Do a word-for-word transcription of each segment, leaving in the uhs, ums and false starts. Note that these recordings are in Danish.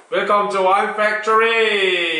Velkommen til Wine Factory!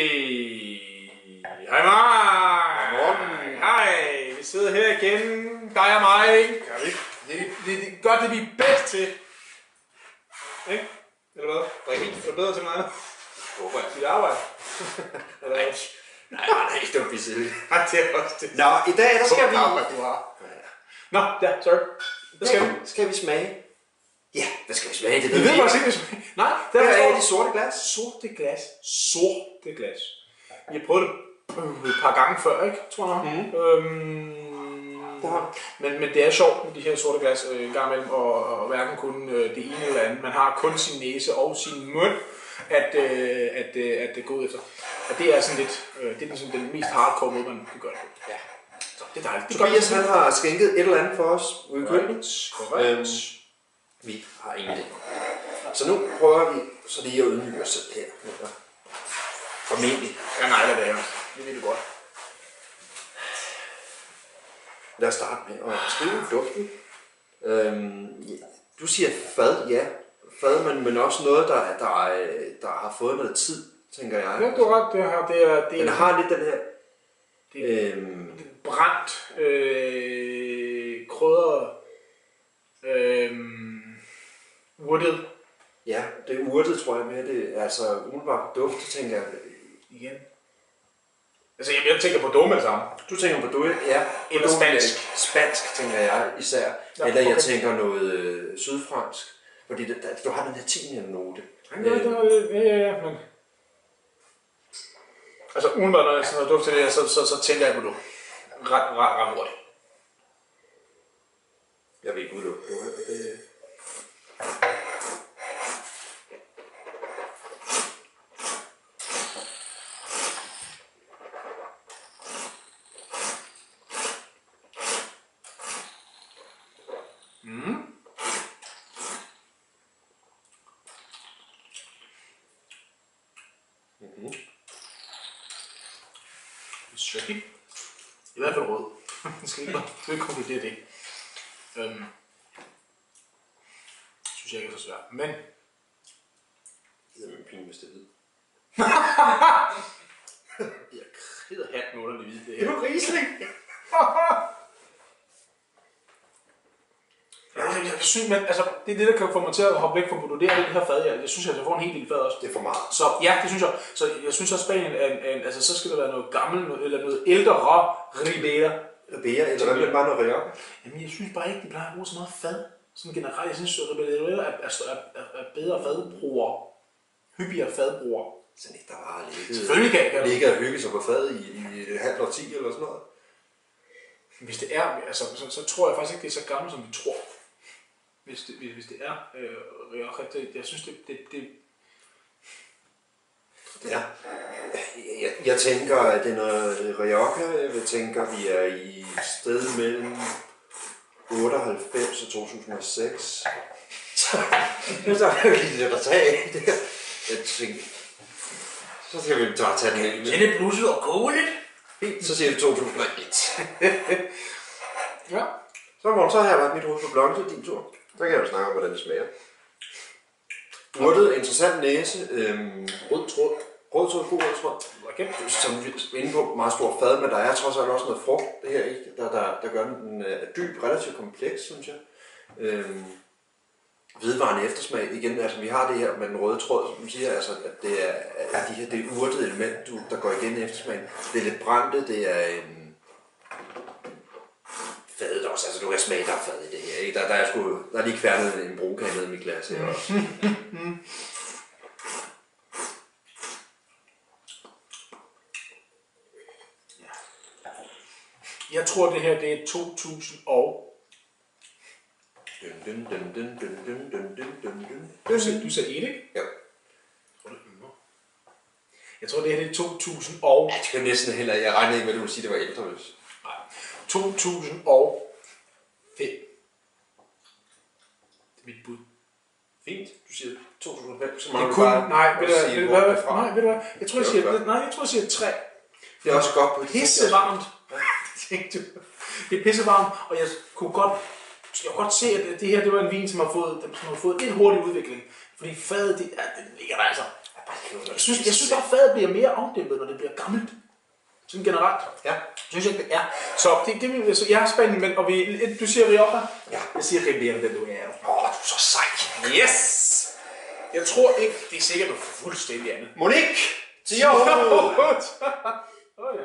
Hej Mark! Hej! Vi sidder her igen, dig og mig. Gør vi? Det, det, det gør det, vi er bedst til. Ikke? Eller hvad? Drikke er det bedre til mig? Håber jeg. Dit arbejde? Eller hvad? Nej, nej, ikke dumt, vi sidder. Nej, det er også det. Nå, i dag, der skal vi... Du har. Nå, ja, sorry. Hvad skal vi? Skal vi smage? Ja, hvad skal vi smage? Det Vi ved faktisk ikke, hvad vi smage. Nej, det er det sorte glas. Sorte glas. Sorte glas. Vi har prøvet det et par gange før, ikke? Tror jeg nok. Mm-hmm. Øhm, men, men det er sjovt med de her sorte glas øh, en gang imellem, og, og hverken kun øh, det ene eller andet. Man har kun sin næse og sin mund at, øh, at, øh, at det går ud efter. Og det er sådan lidt, øh, det er sådan den mest hardcore måde, man kan gøre det på. Ja. Så det er dejligt. Tobias han har skænket et eller andet for os ude i køkkenet. Korrekt. Øhm, vi har ingen idé. Så nu prøver vi så lige at ydmyge os selv her. Formentlig. Ja, nej, det er det. Det ved du godt. Lad os starte med at skrive duften. Øhm, ja. Du siger fad, ja. Fad, men, men også noget, der, der, der har fået noget tid, tænker jeg. Ja, du har ret. Det, her, det er... Det den har lidt den her... Det er øhm, brændt, øh, krydret, øh, urtet. Ja, det er urtet, tror jeg, med det. Altså, umiddelbart duft, så tænker jeg... Igen. Altså, jeg, jeg tænker på dumme det samme. Du tænker på dumme, ja. Eller spansk. Spansk, tænker jeg især. Ja, eller okay. Jeg tænker noget øh, sydfransk. Fordi det, der, du har den her tiende note. Ja, ja, ja, ja, men... Altså, umiddelbart, når jeg sådan noget duft til det, så, så, så tænker jeg på du. Ret, ret, ret hurtigt. Jeg vil ikke udelukke det. Mm. Mm-hmm. Søkki. I hvert fald rød. Det skal ikke bare konkludere det. Øhm. Synes jeg ikke er så svært. Men. Det er min pine, hvis det er hvid. Jeg krider hatten underlig hvid det her. Det er jo Riesling. Jeg, jeg synes, men altså, det er det, der kan få mig til at hoppe væk fra Bordeaux. Det er det her fad, jeg, jeg synes, jeg får en helt lille fad også. Det er for meget. Så ja, det synes jeg. Så jeg synes også, Spanien er en, en, altså, så skal der være noget gammelt, eller noget ældre Ribera. Ribera, eller hvad bliver bare noget Rioja? Jamen, jeg synes bare ikke, de plejer at bruge så meget fad. Sådan generelt, jeg synes, at Ribera er, er, er, er bedre fadbrugere. Hyppigere fadbrugere. Sådan ikke, der bare ligget, selvfølgelig kan jeg ligge og hygge sig på fad i, i et halvt årti eller sådan noget. Hvis det er, altså, så, så tror jeg faktisk ikke, det er så gammelt, som vi tror. Hvis det, hvis det er øh, Rioja, det, jeg synes, det... det, det ja, jeg, jeg tænker, at det er noget Rioja. Jeg tænker, vi er i sted mellem otteoghalvfems og to tusind og seks. Så, så er det lige det, der tager det. Jeg tænker, så skal vi bare tage den helt. Tænde blusset og koge lidt. Fint, så siger vi to tusind og et. Ja. Så Morten, så har jeg været mit hoved på Blanche, din tur. Så kan jeg jo snakke om, hvordan det smager. Urtet, interessant næse. Øhm, rød tråd. Rød tråd, god rød tråd. Okay. Som vi er inde på, meget stor fad, men der er trods alt også noget frugt, det her, ikke? Der, der, der gør den, den er dyb, relativt kompleks, synes jeg. Øhm, Vedvarende eftersmag, igen, altså vi har det her med den røde tråd, som siger, altså, at det er, at de her, det er urtet element, du, der går igen i eftersmagen. Det er lidt brændte, det er en fadet også, altså du kan smage, der er fad i det her, ikke? Der, der, er, sgu, der er lige kværnet en brugkage ned i mit glas her også. Jeg tror, det her det er to tusind og... Dun, dun, dun, dun, dun, dun, dun, dun, dun. Du sagde, du sagde et, ikke? Ja. Jeg tror, det her det er to tusind og... Ja, det kan næsten heller... Jeg regner ikke med, at du vil sige, at det var ældre, hvis... Nej. to tusind og fem. Det er mit bud. Fint. Du siger to tusind og fem, så må det du kun, bare nej, ved du sige, hvad, hvor det er nej, ved du hvad, jeg tror, jeg siger, nej, jeg tror, jeg siger tre. Det er også godt på det. Pissevarmt. Det er pissevarmt, og jeg kunne godt, jeg kunne godt se, at det her det var en vin, som har fået, som har fået en hurtig udvikling. Fordi fadet, det, ja, det ligger der altså. Jeg synes, jeg synes bare, at fadet bliver mere afdæmpet, når det bliver gammelt. Sådan generelt. Ja. Synes jeg, det er. Så det, det vil, så jeg er spændende, men og vi, du siger Rioja? Ja. Jeg siger Riviera, den du er. Åh, oh, du er så sej. Yes! Jeg tror ikke, det er sikkert noget fuldstændig andet. Monique! Tio! Åh ja.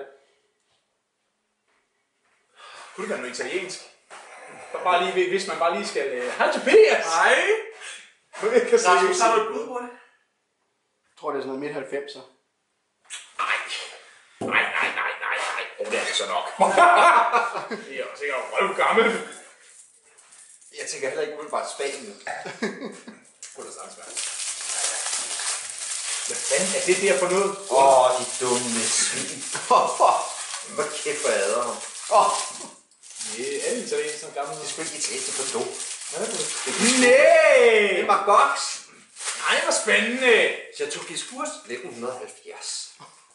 Kunne det være noget italiensk? Bare lige, hvis man bare lige skal... Hej Tobias! Hej! Nu kan jeg se, Rasmus, har du et bud på det? Jeg tror, det er sådan noget midt halvfemser. Nej. Nej, nej, nej, nej, nej. Oh, det er det så nok. Det er jo sikkert røv gammel. Jeg tænker heller ikke umiddelbart Spanien. Kunne det sagtens være. Hvad fanden er det der for noget? Åh, oh, de dumme svin. Hvor kæft, hvor jeg hader ham. Åh! Det er det italiensk, sådan gammel. Det er sgu ikke italiensk på do. Nej! Det var godt. Nej, hvor spændende! Chateau Giscours nitten halvfjerds.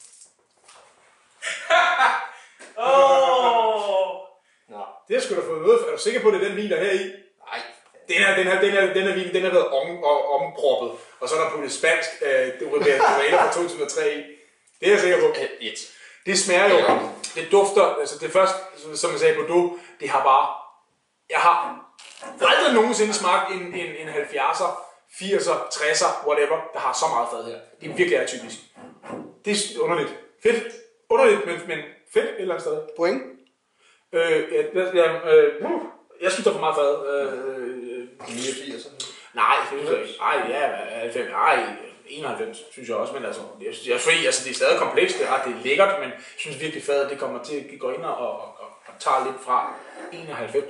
Åh! Nå. Det har sgu da fået noget. Er du sikker på, at det er den vin, der er her i? Nej. Den her, den her, den her, den her vin, den har været om, og, omproppet. Og så er der puttet spansk øh, Rivera fra to tusind og tre i. Det er jeg sikker på. Et. Det smager jo. Det dufter, altså det første, som jeg sagde på du, det har bare... Jeg har aldrig nogensinde smagt en, en, en halvfjerdser, firser, tresser, whatever, der har så meget fad her. Det er virkelig atypisk. Det er underligt. Fedt. Underligt, men, men fedt et eller andet sted. Point? Øh, ja, ja, øh, uh, jeg synes, der er for meget fad. Øh, niogfirs. nej, det synes jeg ikke. Ej, ja, halvfems, ej, enoghalvfems, synes jeg også, men altså, jeg synes, jeg synes altså, det er stadig komplekst, det er, det er lækkert, men jeg synes virkelig, fadet, det kommer til at gå ind og, og, og, og tager lidt fra enoghalvfems.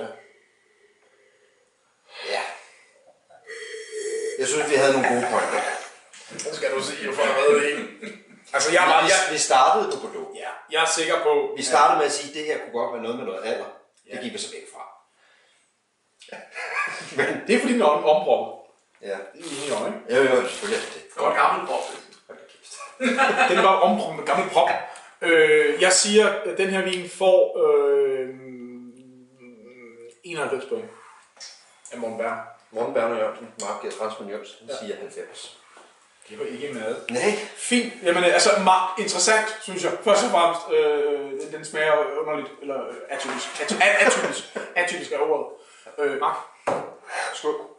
Ja. Jeg synes, vi havde nogle gode pointer. Så skal du sige, for at redde det hele. Altså, jeg, var, Vi, jeg, vi startede på Bordeaux. ja, jeg er sikker på... Vi startede med at sige, at det her kunne godt være noget med noget alder. Det Ja. gik vi så væk fra. Men det er fordi, den er omproppet. Ja. Det er vi enige om, ikke? Jo, jo, selvfølgelig er det. Det var gammel prop. Den er bare omproppet med gammel prop. Øh, jeg siger, at den her vin får øh, enoghalvfems point af Morten Berg. Morten Berner Jørgensen, Mark Rasmus Jørgensen, ja. Siger halvfems. Det var ikke med. Nej. Fint. Jamen, altså, meget interessant, synes jeg. Først og fremmest, øh, den, den smager underligt, eller øh, atypisk. Atypisk. Atypisk, atypisk er ordet. Øh, Mark. Skål.